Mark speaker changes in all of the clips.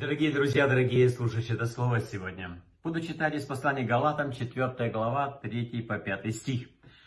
Speaker 1: Дорогие друзья, дорогие слушающие это слово сегодня. Буду читать из послания Галатам, 4 глава, 3 по 5 стих.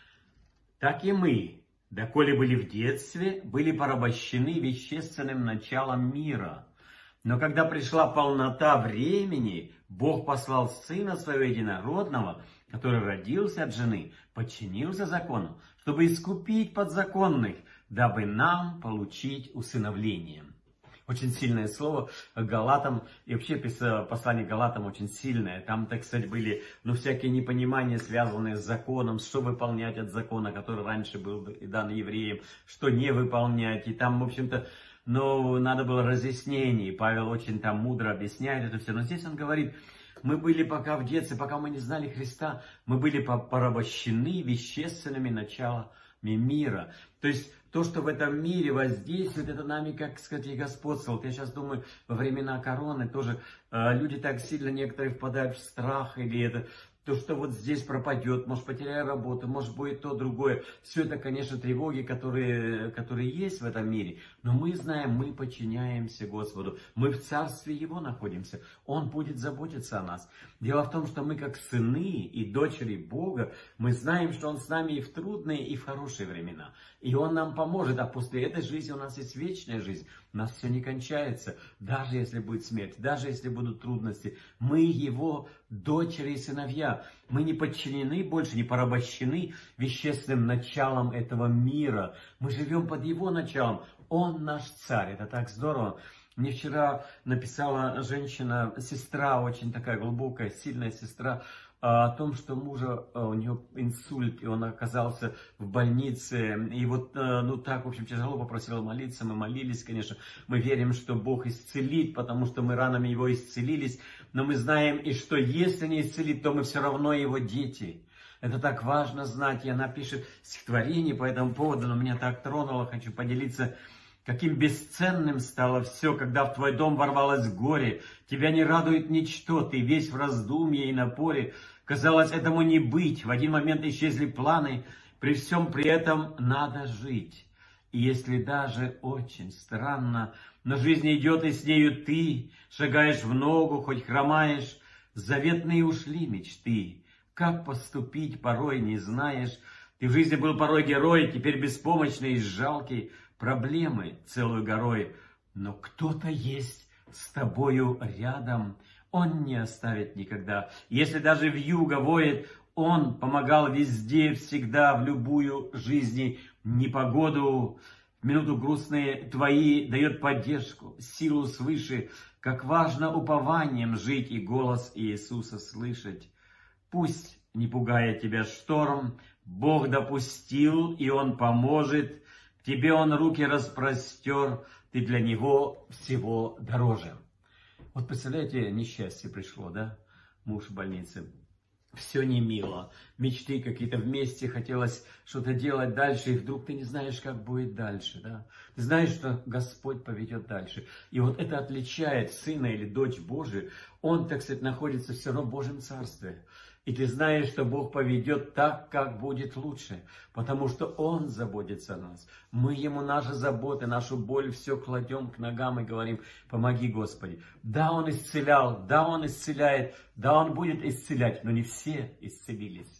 Speaker 1: «Так и мы, доколе были в детстве, были порабощены вещественным началом мира. Но когда пришла полнота времени, Бог послал Сына Своего Единородного, который родился от жены, подчинился закону, чтобы искупить подзаконных, дабы нам получить усыновление». Очень сильное слово Галатам, и вообще послание Галатам очень сильное. Там, так сказать, были всякие непонимания, связанные с законом, что выполнять от закона, который раньше был дан евреям, что не выполнять. И там, в общем-то, надо было разъяснений. Павел очень там мудро объясняет это все. Но здесь он говорит, мы были пока в детстве, пока мы не знали Христа, мы были порабощены вещественными началами мира. То есть то, что в этом мире воздействует, это нами, как сказать, и господствовал. Я сейчас думаю, во времена короны тоже люди так сильно, некоторые впадают в страх, или это то, что вот здесь пропадет, может, потеряю работу, может, будет то, другое. Все это, конечно, тревоги, которые есть в этом мире. Но мы знаем, мы подчиняемся Господу. Мы в Царстве Его находимся. Он будет заботиться о нас. Дело в том, что мы, как сыны и дочери Бога, мы знаем, что Он с нами и в трудные, и в хорошие времена. И Он нам поможет. А после этой жизни у нас есть вечная жизнь. У нас все не кончается. Даже если будет смерть, даже если будут трудности. Мы Его дочери и сыновья. Мы не подчинены больше, не порабощены вещественным началом этого мира. Мы живем под Его началом. Он наш царь. Это так здорово. Мне вчера написала женщина, сестра, очень такая глубокая, сильная сестра, о том, что у нее инсульт, и он оказался в больнице. И вот, так, в общем, тяжело, попросила молиться. Мы молились, конечно. Мы верим, что Бог исцелит, потому что мы ранами Его исцелились. Но мы знаем и что если не исцелит, то мы все равно Его дети. Это так важно знать. И она пишет стихотворение по этому поводу, но меня так тронуло. Хочу поделиться. Каким бесценным стало все, когда в твой дом ворвалось горе. Тебя не радует ничто, ты весь в раздумье и напоре. Казалось, этому не быть. В один момент исчезли планы. При всем при этом надо жить. И если даже очень странно, но жизнь идет, и с нею ты шагаешь в ногу, хоть хромаешь, заветные ушли мечты. Как поступить, порой не знаешь. Ты в жизни был порой герой, теперь беспомощный и жалкий. Проблемы целую горой, но кто-то есть с тобою рядом, Он не оставит никогда. Если даже вьюга воет, Он помогал везде, всегда, в любую жизни непогоду. В минуту грустные твои дает поддержку, силу свыше, как важно упованием жить и голос Иисуса слышать. Пусть, не пугая тебя шторм, Бог допустил, и Он поможет. Тебе Он руки распростер, ты для Него всего дороже. Вот представляете, несчастье пришло, да? Муж в больнице. Все не мило. Мечты какие-то вместе, хотелось что-то делать дальше, и вдруг ты не знаешь, как будет дальше, да? Ты знаешь, что Господь поведет дальше. И вот это отличает сына или дочь Божию. Он, так сказать, находится все равно в Божьем Царстве. И ты знаешь, что Бог поведет так, как будет лучше, потому что Он заботится о нас. Мы Ему наши заботы, нашу боль все кладем к ногам и говорим, помоги, Господи. Да, Он исцелял, да, Он исцеляет, да, Он будет исцелять, но не все исцелились.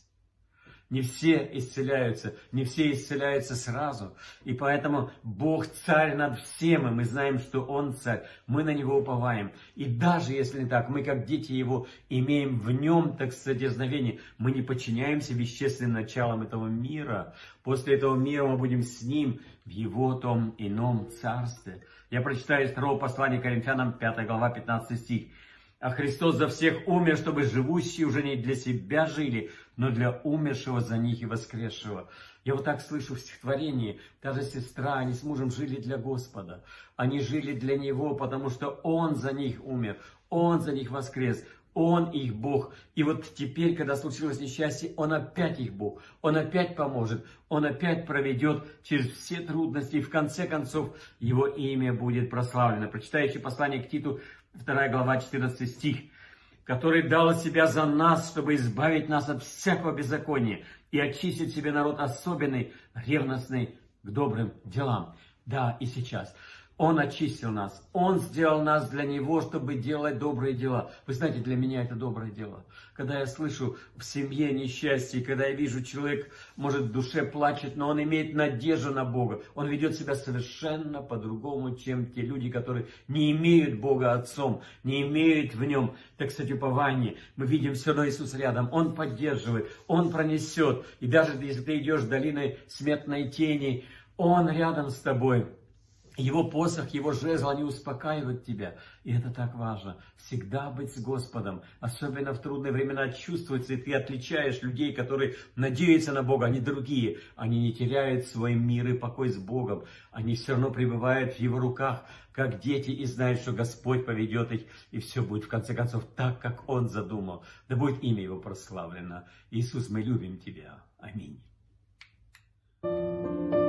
Speaker 1: Не все исцеляются сразу. И поэтому Бог царь над всем, и мы знаем, что Он царь. Мы на Него уповаем. И даже если не так, мы как дети Его имеем в Нем, так сказать, дерзновение. Мы не подчиняемся вещественным началам этого мира. После этого мира мы будем с Ним в Его том ином царстве. Я прочитаю из 2 послания Коринфянам, 5 глава, 15 стих. А Христос за всех умер, чтобы живущие уже не для себя жили, но для умершего за них и воскресшего. Я вот так слышу в стихотворении, даже сестра, они с мужем жили для Господа. Они жили для Него, потому что Он за них умер, Он за них воскрес, Он их Бог. И вот теперь, когда случилось несчастье, Он опять их Бог. Он опять поможет, Он опять проведет через все трудности, и в конце концов Его имя будет прославлено. Прочитающий послание к Титу, 2 глава, 14 стих. «Который дал себя за нас, чтобы избавить нас от всякого беззакония и очистить себе народ особенный, ревностный к добрым делам». Да, и сейчас. Он очистил нас. Он сделал нас для Него, чтобы делать добрые дела. Вы знаете, для меня это доброе дело. Когда я слышу в семье несчастье, когда я вижу, человек, может, в душе плачет, но он имеет надежду на Бога. Он ведет себя совершенно по-другому, чем те люди, которые не имеют Бога Отцом, не имеют в Нем, так сказать, упования. Мы видим все равно Иисус рядом. Он поддерживает, Он пронесет. И даже если ты идешь долиной смертной тени, Он рядом с тобой. Его посох, Его жезл, они успокаивают тебя. И это так важно. Всегда быть с Господом. Особенно в трудные времена чувствуется, и ты отличаешь людей, которые надеются на Бога, они другие. Они не теряют свой мир и покой с Богом. Они все равно пребывают в Его руках, как дети, и знают, что Господь поведет их. И все будет, в конце концов, так, как Он задумал. Да будет имя Его прославлено. Иисус, мы любим Тебя. Аминь.